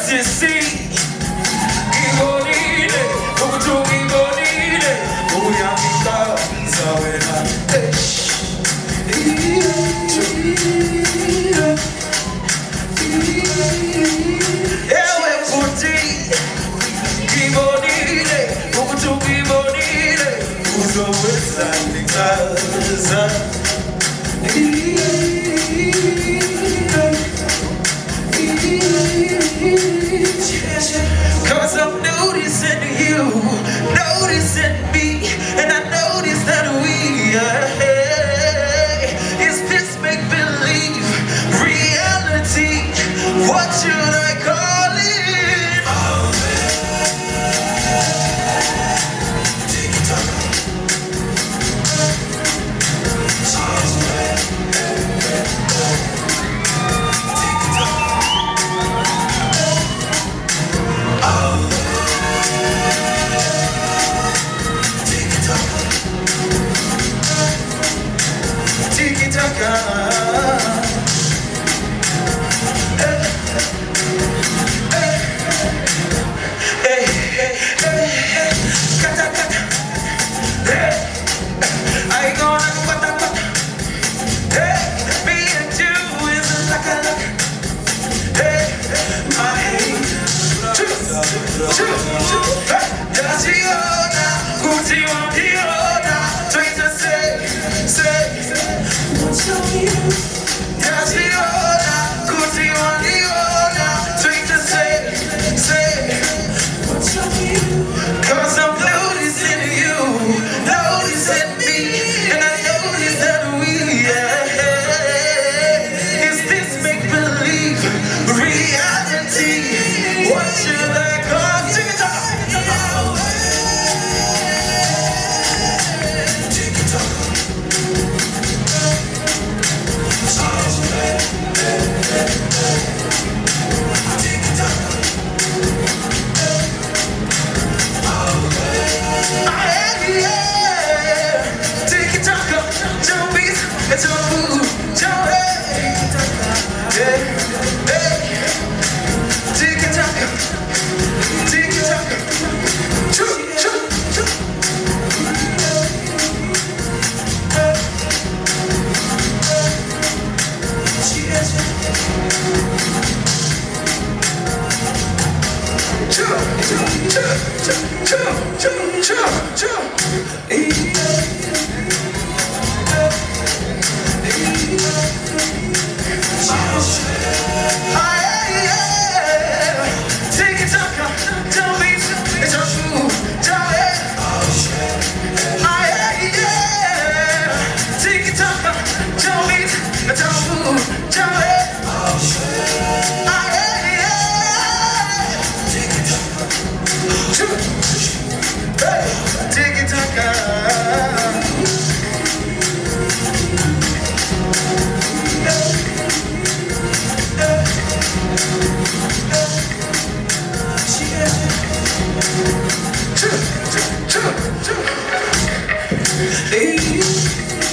ecstasy. Igonile, kutu igonile, uyangita zawena. Ewe puti, igonile, kutu igonile, uzoweza nikaza. Cause I'm noticing you, noticing me, and I notice that we are hey, is this make-believe reality? What should I call it? Cause I'm noticing you, noticing me, and I notice that we are. Is this make-believe reality? What should I call it? Hey.